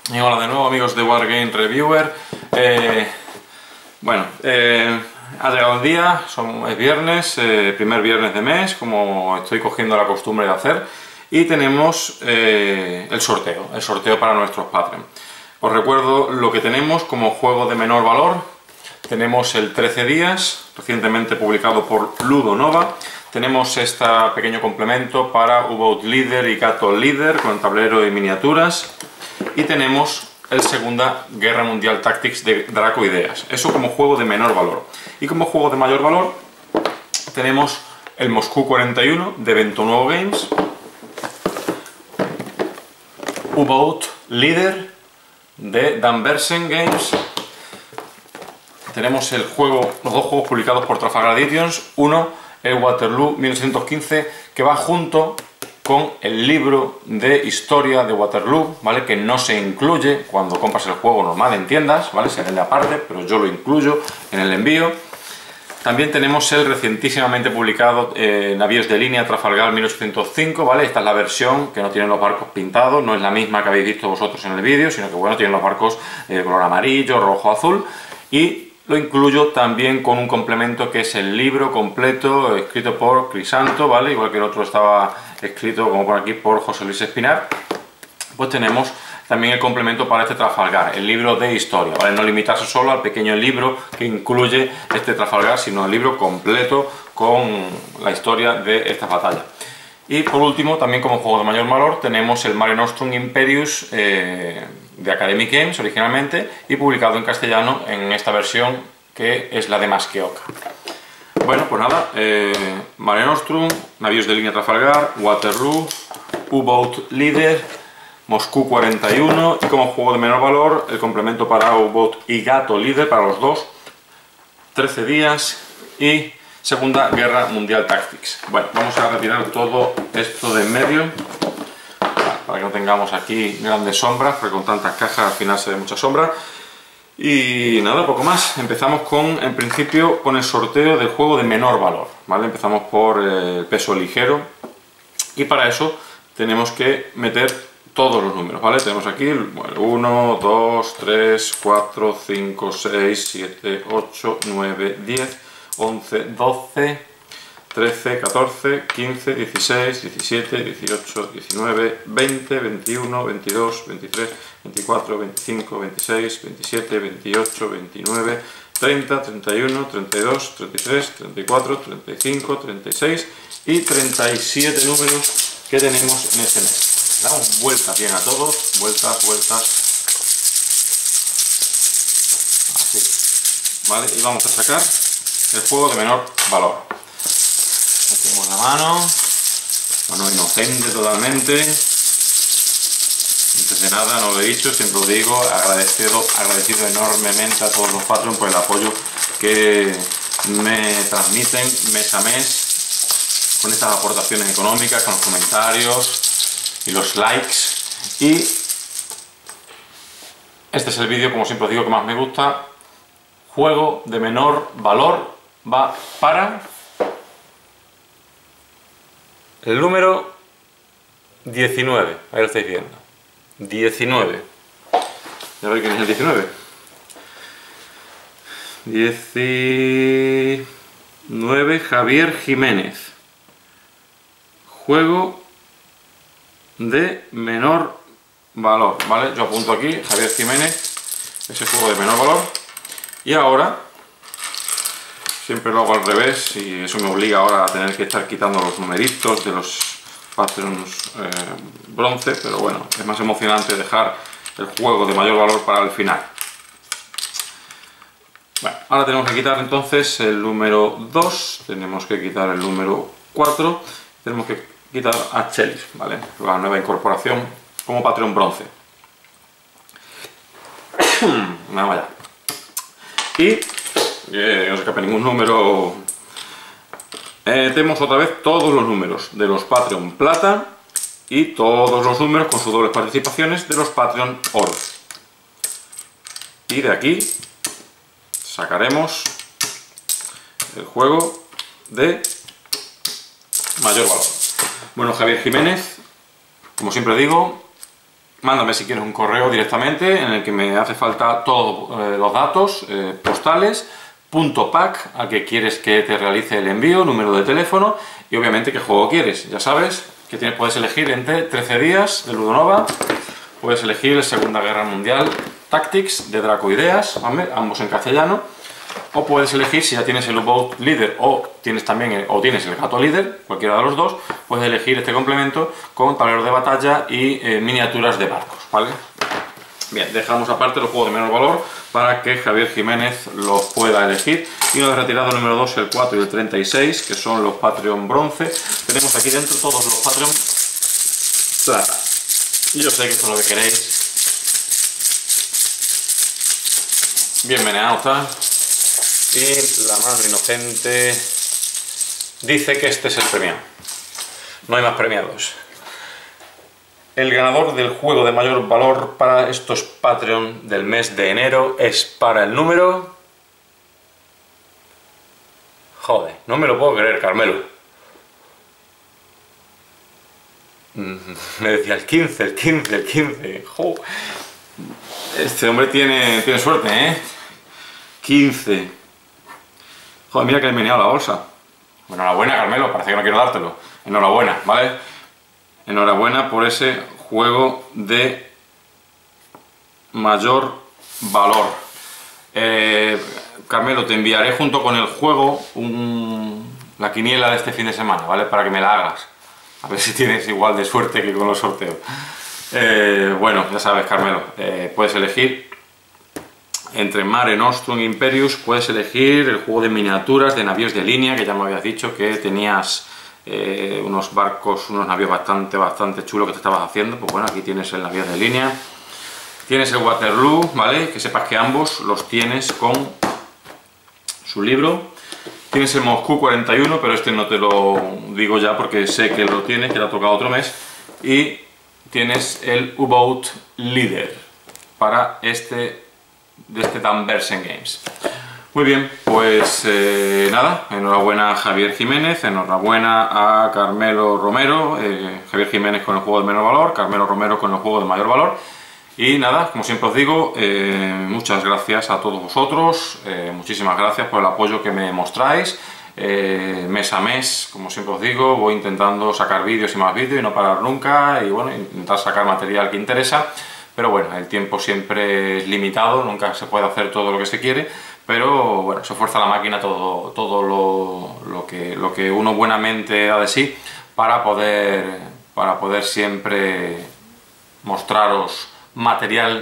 Y hola de nuevo, amigos de Wargame Reviewer. Ha llegado el día, es viernes, primer viernes de mes, como estoy cogiendo la costumbre de hacer, y tenemos el sorteo para nuestros Patreon. Os recuerdo lo que tenemos como juego de menor valor. Tenemos el 13 días, recientemente publicado por Ludo Nova. Tenemos este pequeño complemento para U-Boat Leader y Gato Leader con tablero y miniaturas. Y tenemos el Segunda Guerra Mundial Tactics de Draco Ideas. Eso como juego de menor valor. Y como juego de mayor valor tenemos el Moscú 41 de Vento Nuevo Games, U-Boat Leader de Dan Bersen Games. Tenemos los dos juegos publicados por Trafalgar Editions. Uno, el Waterloo 1915, que va junto con el libro de historia de Waterloo, ¿vale? Que no se incluye cuando compras el juego normal en tiendas, ¿vale? Se vende aparte, pero yo lo incluyo en el envío. También tenemos el recientísimamente publicado Navíos de Línea Trafalgar 1805, ¿vale? Esta es la versión que no tiene los barcos pintados, no es la misma que habéis visto vosotros en el vídeo, sino que bueno, tienen los barcos de color amarillo, rojo, azul, y lo incluyo también con un complemento que es el libro completo escrito por Crisanto, ¿vale? Igual que el otro estaba escrito, como por aquí, por José Luis Espinar. Pues tenemos también el complemento para este Trafalgar, el libro de historia, ¿vale? No limitarse solo al pequeño libro que incluye este Trafalgar, sino el libro completo con la historia de estas batallas. Y por último, también como juego de mayor valor, tenemos el Mare Nostrum Imperius de Academic Games originalmente y publicado en castellano en esta versión que es la de Masqueoka. Bueno, pues nada, Mare Nostrum, Navíos de Línea Trafalgar, Waterloo, U-Boat Leader, Moscú 41 y como juego de menor valor el complemento para U-Boat y Gato Leader para los dos, 13 días y Segunda Guerra Mundial Tactics. Bueno, vamos a retirar todo esto de en medio para que no tengamos aquí grandes sombras, porque con tantas cajas al final se ve mucha sombra. Y nada, poco más. Empezamos en principio con el sorteo del juego de menor valor, ¿vale? Empezamos por el peso ligero y para eso tenemos que meter todos los números, ¿vale? Tenemos aquí, bueno, 1, 2, 3, 4, 5, 6, 7, 8, 9, 10, 11, 12, 13, 14, 15, 16, 17, 18, 19, 20, 21, 22, 23, 24, 25, 26, 27, 28, 29, 30, 31, 32, 33, 34, 35, 36 y 37 números que tenemos en este mes. Damos vueltas bien a todos, vueltas, así, ¿vale? Y vamos a sacar el juego de menor valor. Metemos la mano inocente totalmente. Antes de nada, no lo he dicho, siempre lo digo, agradecido enormemente a todos los Patreon por el apoyo que me transmiten mes a mes con estas aportaciones económicas, con los comentarios y los likes. Y este es el vídeo, como siempre os digo, que más me gusta. Juego de menor valor va para el número 19, ahí lo estáis viendo, 19, ya veis quién es el 19, 19, Javier Jiménez, juego de menor valor, ¿vale? Yo apunto aquí, Javier Jiménez, ese juego de menor valor, y ahora siempre lo hago al revés y eso me obliga ahora a tener que estar quitando los numeritos de los Patreons bronce, pero bueno, es más emocionante dejar el juego de mayor valor para el final. Bueno, ahora tenemos que quitar entonces el número 2, tenemos que quitar el número 4, tenemos que quitar a Chelis, ¿vale? La nueva incorporación como Patreon bronce. Nada más ya. Y no se escape ningún número. Tenemos otra vez todos los números de los Patreon plata y todos los números con sus dobles participaciones de los Patreon oro. Y de aquí sacaremos el juego de mayor valor. Bueno, Javier Jiménez, como siempre digo, mándame si quieres un correo directamente en el que me hace falta todos los datos postales, punto pack a que quieres que te realice el envío, número de teléfono y obviamente qué juego quieres. Ya sabes que puedes elegir entre 13 días de Ludonova, puedes elegir Segunda Guerra Mundial Tactics de Dracoideas, ambos en castellano, o puedes elegir, si ya tienes el U-Boat Leader o tienes el Gato Líder, cualquiera de los dos, puedes elegir este complemento con tableros de batalla y miniaturas de barcos, ¿vale? Bien, dejamos aparte los juegos de menor valor para que Javier Jiménez los pueda elegir. Y uno de retirado número 2, el 4 y el 36, que son los Patreon bronce. Tenemos aquí dentro todos los Patreon plata. Y yo sé que esto es lo que queréis. Bien meneado está. Y la madre inocente dice que este es el premiado. No hay más premiados. El ganador del juego de mayor valor para estos Patreon del mes de enero es para el número... Joder, no me lo puedo creer, Carmelo. Me decía el 15, el 15, el 15. Joder. Este hombre tiene suerte, ¿eh? 15. Joder, mira que le he meneado la bolsa. Bueno, enhorabuena, Carmelo, parece que no quiero dártelo. Enhorabuena, ¿vale? Enhorabuena por ese juego de mayor valor. Carmelo, te enviaré junto con el juego la quiniela de este fin de semana, ¿vale? Para que me la hagas. A ver si tienes igual de suerte que con los sorteos. Bueno, ya sabes, Carmelo, puedes elegir entre Mare Nostrum e Imperius, puedes elegir el juego de miniaturas de navíos de línea, que ya me habías dicho que tenías unos barcos, unos navíos bastante chulos que te estabas haciendo. Pues bueno, aquí tienes el navío de línea, tienes el Waterloo, ¿vale? Que sepas que ambos los tienes con su libro. Tienes el Moscú 41, pero este no te lo digo ya porque sé que lo tienes, que te ha tocado otro mes. Y tienes el U-Boat Leader para de este Danversen Games. Muy bien, pues nada, enhorabuena a Javier Jiménez, enhorabuena a Carmelo Romero, Javier Jiménez con el juego de menor valor, Carmelo Romero con el juego de mayor valor. Y nada, como siempre os digo, muchas gracias a todos vosotros, muchísimas gracias por el apoyo que me mostráis. Mes a mes, como siempre os digo, voy intentando sacar vídeos y más vídeos y no parar nunca, y bueno, intentar sacar material que interesa. Pero bueno, el tiempo siempre es limitado, nunca se puede hacer todo lo que se quiere, pero bueno, se esfuerza la máquina todo lo que uno buenamente da de sí para poder siempre mostraros material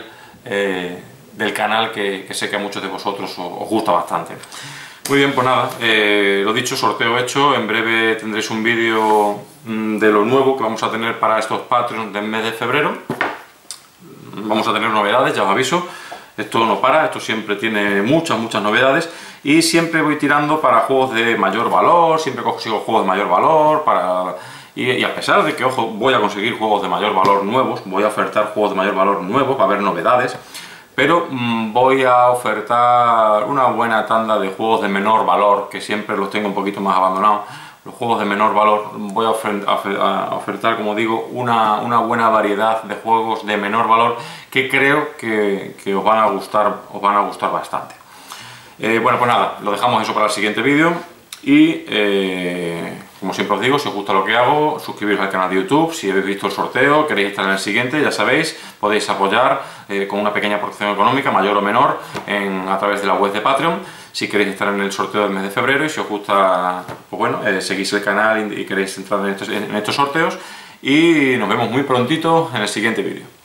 del canal que sé que a muchos de vosotros os gusta bastante. Muy bien, pues nada, lo dicho, sorteo hecho. En breve tendréis un vídeo de lo nuevo que vamos a tener para estos Patreons del mes de febrero. Vamos a tener novedades, ya os aviso. Esto no para, esto siempre tiene muchas novedades. Y siempre voy tirando para juegos de mayor valor, siempre consigo juegos de mayor valor. Y a pesar de que, ojo, voy a conseguir juegos de mayor valor nuevos, voy a ofertar juegos de mayor valor nuevos, va a haber novedades. Pero voy a ofertar una buena tanda de juegos de menor valor, que siempre los tengo un poquito más abandonados. Los juegos de menor valor, voy a ofertar, como digo, una buena variedad de juegos de menor valor que creo que os van a gustar bastante. Bueno, pues nada, lo dejamos eso para el siguiente vídeo y como siempre os digo, si os gusta lo que hago, suscribiros al canal de YouTube. Si habéis visto el sorteo, queréis estar en el siguiente, ya sabéis, podéis apoyar con una pequeña aportación económica, mayor o menor, a través de la web de Patreon. Si queréis estar en el sorteo del mes de febrero y si os gusta, pues bueno, seguís el canal y queréis entrar en estos sorteos. Y nos vemos muy prontito en el siguiente vídeo.